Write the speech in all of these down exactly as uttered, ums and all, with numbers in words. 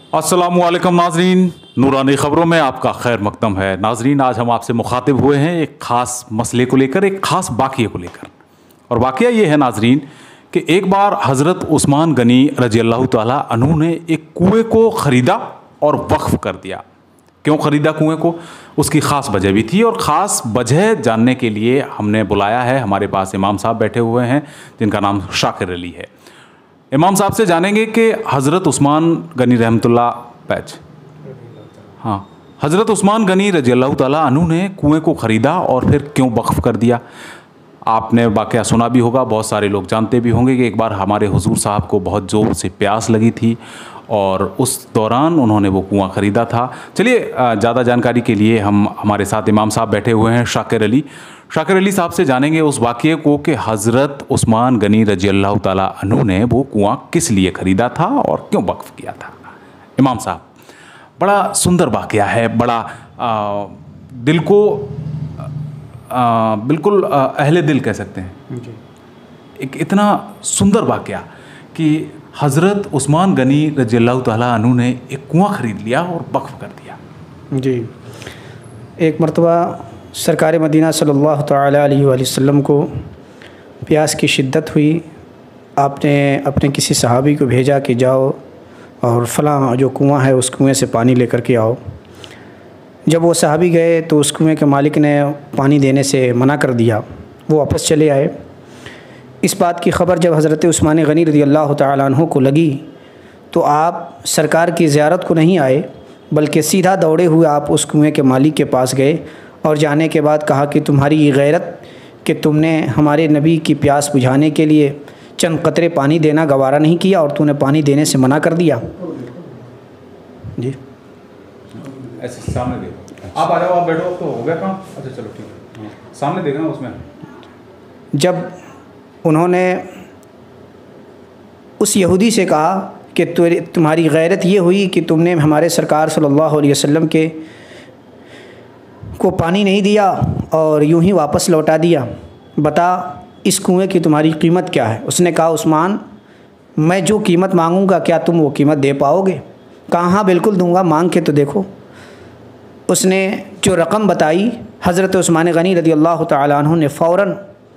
अस्सलामुअलैकुम नाजरीन, नूरानी ख़बरों में आपका खैर मकदम है। नाजरीन, आज हम आपसे मुखातिब हुए हैं एक ख़ास मसले को लेकर, एक ख़ास वाक़ये को लेकर। और वाक़या ये है नाजरीन कि एक बार हज़रत उस्मान गनी रज़ी अल्लाह ताला अन्हु ने एक कुएँ को ख़रीदा और वक्फ़ कर दिया। क्यों ख़रीदा कुएँ को, उसकी ख़ास वजह भी थी, और ख़ास वजह जानने के लिए हमने बुलाया है। हमारे पास इमाम साहब बैठे हुए हैं जिनका नाम शाकिर अली है। इमाम साहब से जानेंगे कि हज़रत उस्मान गनी रहमतुल्लाह पैच हाँ हज़रत उस्मान गनी रज़ी अल्लाह ताला अन्हु ने कुएँ को ख़रीदा और फिर क्यों वक्फ़ कर दिया। आपने वाक़या सुना भी होगा, बहुत सारे लोग जानते भी होंगे कि एक बार हमारे हुज़ूर साहब को बहुत ज़ोर से प्यास लगी थी और उस दौरान उन्होंने वो कुआँ ख़रीदा था। चलिए, ज़्यादा जानकारी के लिए हम हमारे साथ इमाम साहब बैठे हुए हैं शाकिर अली। शाकिर अली साहब से जानेंगे उस वाक़ये को कि हज़रत उस्मान गनी रज़ी अल्लाह ताला अन्हु ने वो कुआँ किस लिए ख़रीदा था और क्यों वक्फ़ किया था। इमाम साहब, बड़ा सुंदर वाक़या है, बड़ा आ, दिल को आ, बिल्कुल आ, अहले दिल कह सकते हैं जी। एक इतना सुंदर वाक़या कि हज़रत उस्मान गनी रज़ी अल्लाह ताला अन्हु ने एक कुआँ ख़रीद लिया और वक्फ़ कर दिया जी। एक मरतबा सरकार मदीना सल्लल्लाहु तआला अलैहि वसल्लम को प्यास की शिद्दत हुई। आपने अपने किसी सहाबी को भेजा कि जाओ और फ़लाँ जो कुआँ है उस कुएँ से पानी लेकर के आओ। जब वो सहाबी गए तो उस कुएँ के मालिक ने पानी देने से मना कर दिया, वो वापस चले आए। इस बात की ख़बर जब हज़रत उस्मान गनी रज़ी अल्लाह तआला अन्हु को लगी तो आप सरकार की ज़ियारत को नहीं आए, बल्कि सीधा दौड़े हुए आप उस कुएँ के मालिक के पास गए और जाने के बाद कहा कि तुम्हारी ये गैरत कि तुमने हमारे नबी की प्यास बुझाने के लिए चंद कतरे पानी देना गवारा नहीं किया और तूने पानी देने से मना कर दिया। जी, ऐसे सामने देखो, आप आ जाओ, आप बैठो, तो हो गया काम। अच्छा चलो ठीक है, सामने देखना उसमें। जब उन्होंने उस यहूदी से कहा कि तुम्हारी गैरत ये हुई कि तुमने हमारे सरकार सल्लल्लाहु अलैहि वसल्लम के को पानी नहीं दिया और यूं ही वापस लौटा दिया, बता इस कुएं की तुम्हारी कीमत क्या है। उसने कहा, उस्मान, मैं जो कीमत मांगूंगा क्या तुम वो कीमत दे पाओगे। कहा, हाँ बिल्कुल दूंगा, मांग के तो देखो। उसने जो रकम बताई, हज़रत उस्मान गनी रज़ी अल्लाह ताला अन्हु ने फ़ौरन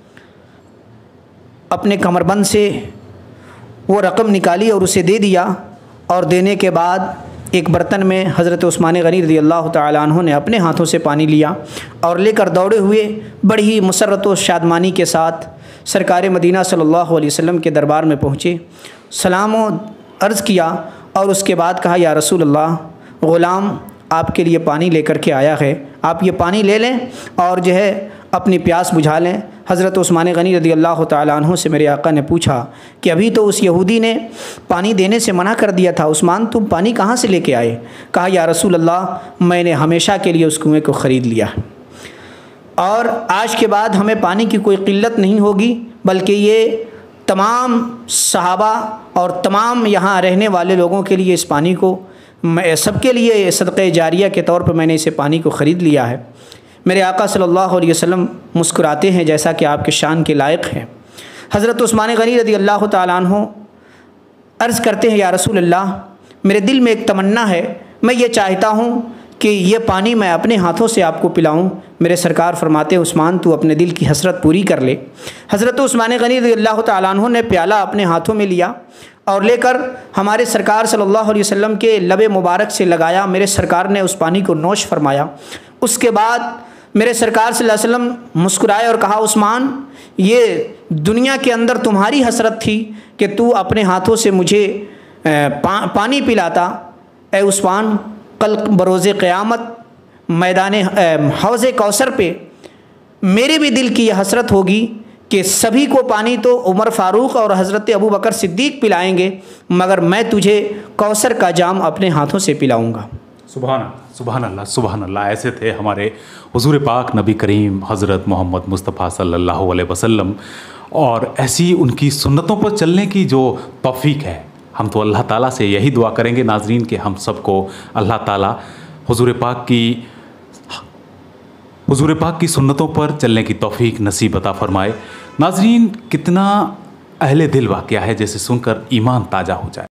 अपने कमरबंद से वो रकम निकाली और उसे दे दिया। और देने के बाद एक बर्तन में हज़रत उस्मान गनी रज़ी अल्लाह ताला अन्हु ने अपने हाथों से पानी लिया और लेकर दौड़े हुए बड़ी ही मुसर्रत व शादमानी के साथ सरकार मदीना सल्लल्लाहु अलैहि वसल्लम के दरबार में पहुँचे, सलाम अर्ज़ किया और उसके बाद कहा, या रसूल अल्लाह, ग़ुलाम आपके लिए पानी लेकर के आया है, आप ये पानी ले लें और जो है अपनी प्यास बुझा लें। हज़रत उस्मान गनी रज़ी अल्लाह ताला अन्हु से मेरे आका ने पूछा कि अभी तो उस यहूदी ने पानी देने से मना कर दिया था, उस्मान तुम पानी कहाँ से लेके आए। कहा, या रसूल अल्लाह, मैंने हमेशा के लिए उस कुएँ को ख़रीद लिया और आज के बाद हमें पानी की कोई क़िल्लत नहीं होगी, बल्कि ये तमाम सहाबा और तमाम यहाँ रहने वाले लोगों के लिए इस पानी को, मैं सबके लिए सदक़े जारिया के तौर पर मैंने इसे पानी को ख़रीद लिया है। मेरे आका सल्लल्लाहु अलैहि वसल्लम मुस्कुराते हैं जैसा कि आपके शान के लायक है। हज़रत उस्मान गनी रज़ी अल्लाह ताला अन्हु अर्ज़ करते हैं, या रसूल अल्लाह, मेरे दिल में एक तमन्ना है, मैं ये चाहता हूँ कि ये पानी मैं अपने हाथों से आपको पिलाऊँ। मेरे सरकार फरमाते हैं, उस्मान तू अपने दिल की हसरत पूरी कर ले। हज़रत उस्मान गनी रज़ी अल्लाह ताला अन्हु ने प्याला अपने हाथों में लिया और लेकर हमारे सरकार सल्लल्लाहु अलैहि वसल्लम के लबे मुबारक से लगाया। मेरे सरकार ने उस पानी को नोश फरमाया। उसके बाद मेरे सरकार सल्लल्लाहु अलैहि वसल्लम मुस्कुराए और कहा, उस्मान, ये दुनिया के अंदर तुम्हारी हसरत थी कि तू अपने हाथों से मुझे पा, पानी पिलाता। ए उस्मान, कल बरोज़े क़यामत मैदान हौज़े कौसर पे मेरे भी दिल की यह हसरत होगी कि सभी को पानी तो उमर फ़ारूक और हज़रत अबू बकर सिद्दीक़ पिलाएंगे, मगर मैं तुझे कौसर का जाम अपने हाथों से पिलाऊंगा। सुभान सुभान अल्लाह, सुभान अल्लाह। ऐसे थे हमारे हुज़ूर पाक नबी करीम हज़रत मोहम्मद मुस्तफ़ा सल्लल्लाहु अलैहि वसल्लम, और ऐसी उनकी सुन्नतों पर चलने की जो तौफ़ीक है, हम तो अल्लाह ताला से यही दुआ करेंगे नाज़रीन कि हम सबको अल्लाह ताला हुज़ूर पाक की हुज़ूर पाक की सुन्नतों पर चलने की तौफ़ीक नसीब अता फ़रमाए। नाज़रीन, कितना अहले दिल वाक़या है, जैसे सुनकर ईमान ताज़ा हो जाए।